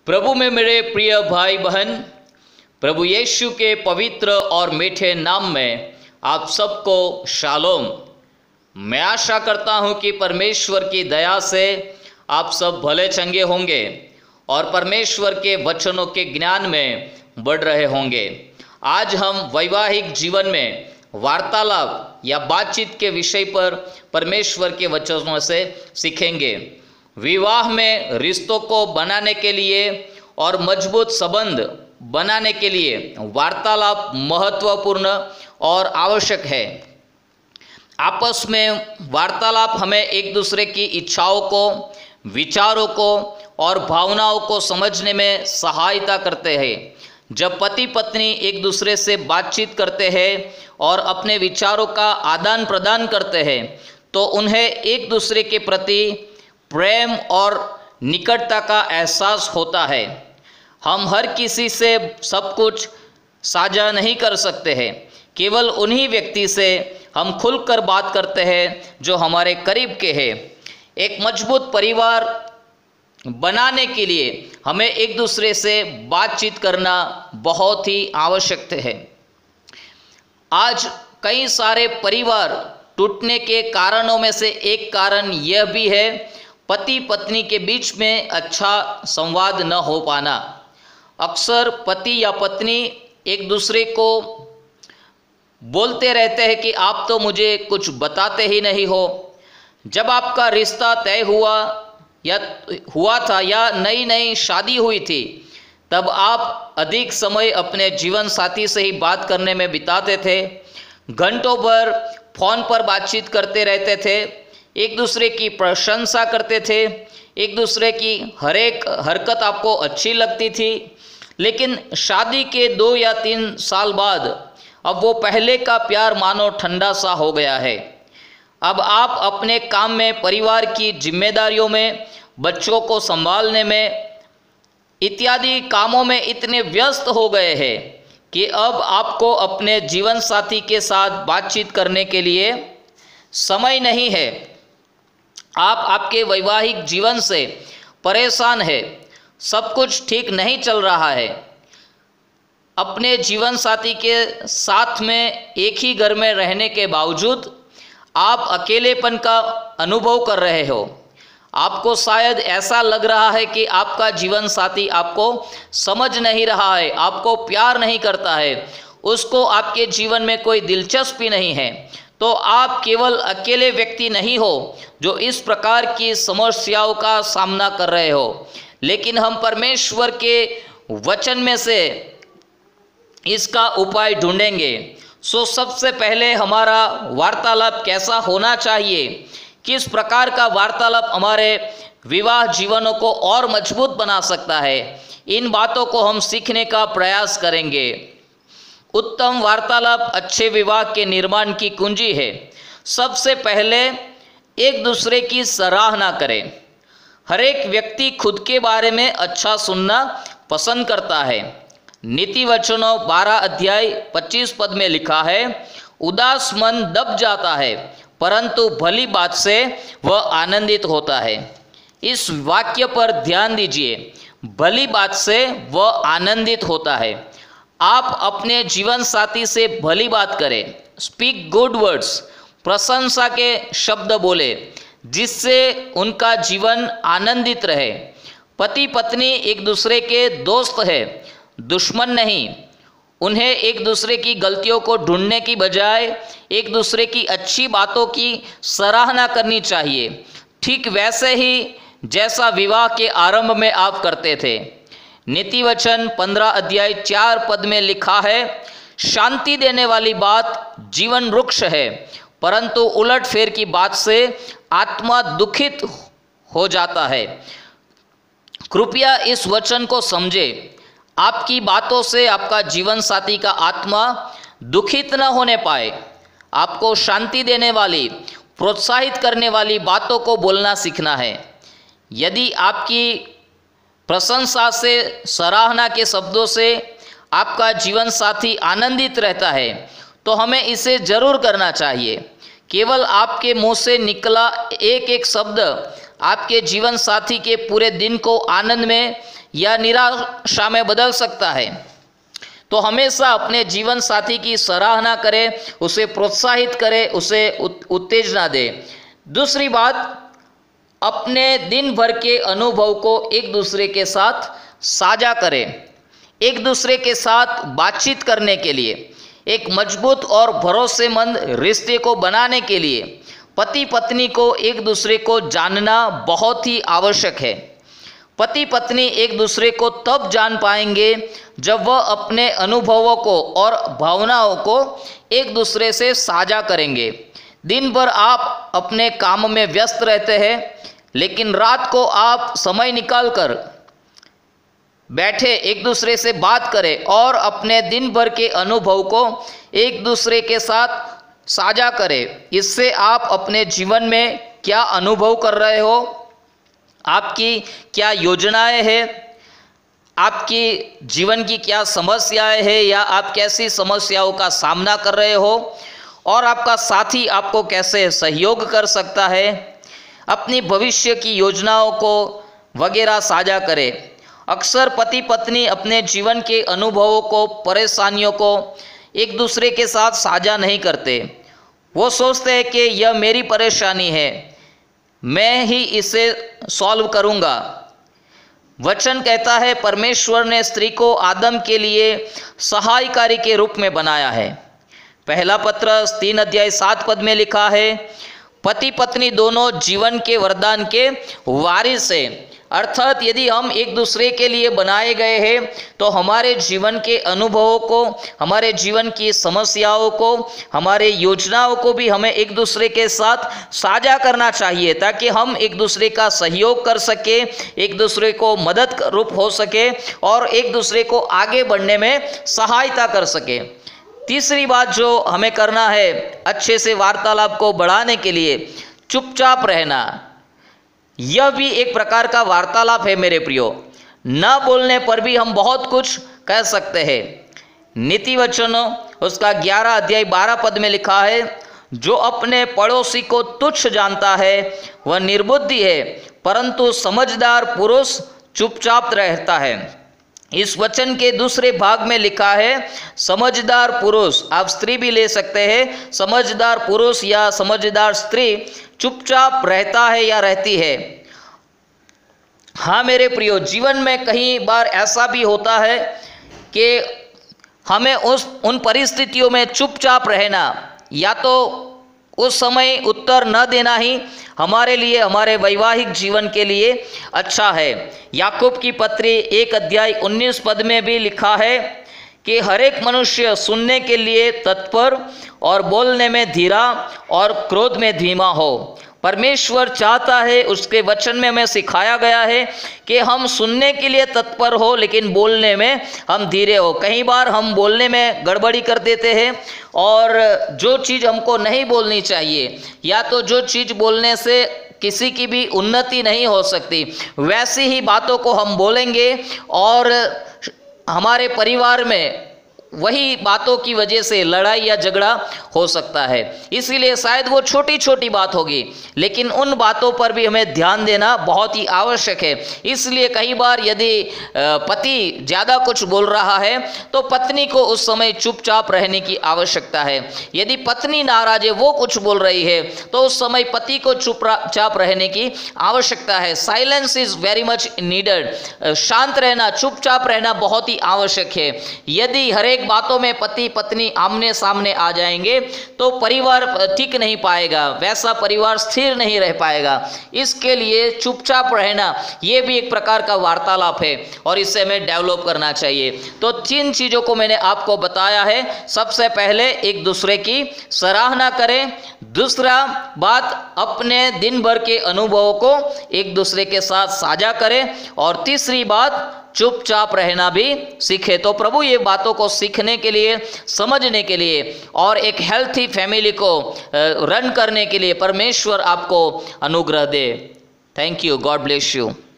प्रभु में मेरे प्रिय भाई बहन, प्रभु यीशु के पवित्र और मीठे नाम में आप सबको शालोम। मैं आशा करता हूं कि परमेश्वर की दया से आप सब भले चंगे होंगे और परमेश्वर के वचनों के ज्ञान में बढ़ रहे होंगे। आज हम वैवाहिक जीवन में वार्तालाप या बातचीत के विषय पर परमेश्वर के वचनों से सीखेंगे। विवाह में रिश्तों को बनाने के लिए और मजबूत संबंध बनाने के लिए वार्तालाप महत्वपूर्ण और आवश्यक है। आपस में वार्तालाप हमें एक दूसरे की इच्छाओं को, विचारों को और भावनाओं को समझने में सहायता करते हैं। जब पति पत्नी एक दूसरे से बातचीत करते हैं और अपने विचारों का आदान प्रदान करते हैं तो उन्हें एक दूसरे के प्रति प्रेम और निकटता का एहसास होता है। हम हर किसी से सब कुछ साझा नहीं कर सकते हैं। केवल उन्हीं व्यक्ति से हम खुलकर बात करते हैं जो हमारे करीब के हैं। एक मजबूत परिवार बनाने के लिए हमें एक दूसरे से बातचीत करना बहुत ही आवश्यक है। आज कई सारे परिवार टूटने के कारणों में से एक कारण यह भी है पति पत्नी के बीच में अच्छा संवाद न हो पाना। अक्सर पति या पत्नी एक दूसरे को बोलते रहते हैं कि आप तो मुझे कुछ बताते ही नहीं हो। जब आपका रिश्ता तय हुआ था या नई नई शादी हुई थी तब आप अधिक समय अपने जीवन साथी से ही बात करने में बिताते थे। घंटों भर फोन पर बातचीत करते रहते थे, एक दूसरे की प्रशंसा करते थे, एक दूसरे की हर एक हरकत आपको अच्छी लगती थी। लेकिन शादी के 2 या 3 साल बाद अब वो पहले का प्यार मानो ठंडा सा हो गया है। अब आप अपने काम में, परिवार की जिम्मेदारियों में, बच्चों को संभालने में इत्यादि कामों में इतने व्यस्त हो गए हैं कि अब आपको अपने जीवन साथी के साथ बातचीत करने के लिए समय नहीं है। आप आपके वैवाहिक जीवन से परेशान हैं, सब कुछ ठीक नहीं चल रहा है। अपने जीवन साथी के साथ में एक ही घर में रहने के बावजूद आप अकेलेपन का अनुभव कर रहे हो। आपको शायद ऐसा लग रहा है कि आपका जीवन साथी आपको समझ नहीं रहा है, आपको प्यार नहीं करता है, उसको आपके जीवन में कोई दिलचस्पी नहीं है। तो आप केवल अकेले व्यक्ति नहीं हो जो इस प्रकार की समस्याओं का सामना कर रहे हो, लेकिन हम परमेश्वर के वचन में से इसका उपाय ढूंढेंगे। सबसे पहले हमारा वार्तालाप कैसा होना चाहिए, किस प्रकार का वार्तालाप हमारे विवाह जीवनों को और मजबूत बना सकता है, इन बातों को हम सीखने का प्रयास करेंगे। उत्तम वार्तालाप अच्छे विवाह के निर्माण की कुंजी है। सबसे पहले एक दूसरे की सराहना करें। हर एक व्यक्ति खुद के बारे में अच्छा सुनना पसंद करता है। नीति वचनों 12 अध्याय 25 पद में लिखा है, उदास मन दब जाता है परंतु भली बात से वह आनंदित होता है। इस वाक्य पर ध्यान दीजिए, भली बात से वह आनंदित होता है। आप अपने जीवन साथी से भली बात करें, स्पीक गुड वर्ड्स, प्रशंसा के शब्द बोले जिससे उनका जीवन आनंदित रहे। पति पत्नी एक दूसरे के दोस्त है, दुश्मन नहीं। उन्हें एक दूसरे की गलतियों को ढूंढने की बजाय एक दूसरे की अच्छी बातों की सराहना करनी चाहिए, ठीक वैसे ही जैसा विवाह के आरंभ में आप करते थे। नीति वचन 15 अध्याय 4 पद में लिखा है, शांति देने वाली बात जीवन वृक्ष है परंतु उलट फेर की बात से आत्मा दुखित हो जाता है। कृपया इस वचन को समझे। आपकी बातों से आपका जीवन साथी का आत्मा दुखित न होने पाए। आपको शांति देने वाली, प्रोत्साहित करने वाली बातों को बोलना सीखना है। यदि आपकी प्रशंसा से, सराहना के शब्दों से आपका जीवन साथी आनंदित रहता है तो हमें इसे जरूर करना चाहिए। केवल आपके मुंह से निकला एक एक शब्द आपके जीवन साथी के पूरे दिन को आनंद में या निराशा में बदल सकता है। तो हमेशा अपने जीवन साथी की सराहना करें, उसे प्रोत्साहित करें, उसे उत्तेजना दें। दूसरी बात, अपने दिन भर के अनुभव को एक दूसरे के साथ साझा करें। एक दूसरे के साथ बातचीत करने के लिए, एक मजबूत और भरोसेमंद रिश्ते को बनाने के लिए पति पत्नी को एक दूसरे को जानना बहुत ही आवश्यक है। पति पत्नी एक दूसरे को तब जान पाएंगे जब वह अपने अनुभवों को और भावनाओं को एक दूसरे से साझा करेंगे। दिन भर आप अपने काम में व्यस्त रहते हैं, लेकिन रात को आप समय निकालकर बैठे एक दूसरे से बात करें और अपने दिन भर के अनुभव को एक दूसरे के साथ साझा करें। इससे आप अपने जीवन में क्या अनुभव कर रहे हो, आपकी क्या योजनाएं हैं, आपकी जीवन की क्या समस्याएं हैं या आप कैसी समस्याओं का सामना कर रहे हो और आपका साथी आपको कैसे सहयोग कर सकता है। अपनी भविष्य की योजनाओं को वगैरह साझा करें। अक्सर पति पत्नी अपने जीवन के अनुभवों को, परेशानियों को एक दूसरे के साथ साझा नहीं करते। वो सोचते हैं कि यह मेरी परेशानी है, मैं ही इसे सॉल्व करूँगा। वचन कहता है परमेश्वर ने स्त्री को आदम के लिए सहायकारी के रूप में बनाया है। पहला पत्रस 3:7 में लिखा है, पति पत्नी दोनों जीवन के वरदान के वारिस हैं। अर्थात यदि हम एक दूसरे के लिए बनाए गए हैं तो हमारे जीवन के अनुभवों को, हमारे जीवन की समस्याओं को, हमारे योजनाओं को भी हमें एक दूसरे के साथ साझा करना चाहिए, ताकि हम एक दूसरे का सहयोग कर सके, एक दूसरे को मदद रूप हो सके और एक दूसरे को आगे बढ़ने में सहायता कर सके। तीसरी बात जो हमें करना है, अच्छे से वार्तालाप को बढ़ाने के लिए चुपचाप रहना। यह भी एक प्रकार का वार्तालाप है मेरे प्रियो। न बोलने पर भी हम बहुत कुछ कह सकते हैं। नीति वचन उसका 11:12 में लिखा है, जो अपने पड़ोसी को तुच्छ जानता है वह निर्बुद्धि है, परंतु समझदार पुरुष चुपचाप रहता है। इस वचन के दूसरे भाग में लिखा है, समझदार पुरुष, आप स्त्री भी ले सकते हैं, समझदार पुरुष या समझदार स्त्री चुपचाप रहता है या रहती है। हाँ मेरे प्रियो, जीवन में कई बार ऐसा भी होता है कि हमें उन परिस्थितियों में चुपचाप रहना, या तो उस समय उत्तर न देना ही हमारे लिए, हमारे वैवाहिक जीवन के लिए अच्छा है। याकूब की पत्री 1:19 में भी लिखा है कि हर एक मनुष्य सुनने के लिए तत्पर और बोलने में धीरा और क्रोध में धीमा हो। परमेश्वर चाहता है, उसके वचन में हमें सिखाया गया है कि हम सुनने के लिए तत्पर हो, लेकिन बोलने में हम धीरे हो। कई बार हम बोलने में गड़बड़ी कर देते हैं और जो चीज़ हमको नहीं बोलनी चाहिए, या तो जो चीज़ बोलने से किसी की भी उन्नति नहीं हो सकती, वैसी ही बातों को हम बोलेंगे और हमारे परिवार में वही बातों की वजह से लड़ाई या झगड़ा हो सकता है। इसीलिए शायद वो छोटी छोटी बात होगी, लेकिन उन बातों पर भी हमें ध्यान देना बहुत ही आवश्यक है। इसलिए कई बार यदि पति ज़्यादा कुछ बोल रहा है तो पत्नी को उस समय चुपचाप रहने की आवश्यकता है। यदि पत्नी नाराज है, वो कुछ बोल रही है, तो उस समय पति को चुपचाप रहने की आवश्यकता है। Silence is very much needed. शांत रहना, चुपचाप रहना बहुत ही आवश्यक है। यदि हर एक बातों में पति पत्नी आमने सामने आ जाएंगे तो परिवार टिक नहीं पाएगा, वैसा परिवार स्थिर नहीं रह पाएगा। इसके लिए चुपचाप रहना ये भी एक प्रकार का वार्तालाप है और इसे हमें डेवलप करना चाहिए। तो 3 चीज़ों को मैंने आपको बताया है। सबसे पहले एक दूसरे की सराहना करें, दूसरा बात अपने दिन भर के अनुभवों को एक दूसरे के साथ साझा करें, और तीसरी बात चुपचाप रहना भी सीखे। तो प्रभु ये बातों को सीखने के लिए, समझने के लिए और एक हेल्थी फैमिली को रन करने के लिए परमेश्वर आपको अनुग्रह दे। Thank you. God bless you.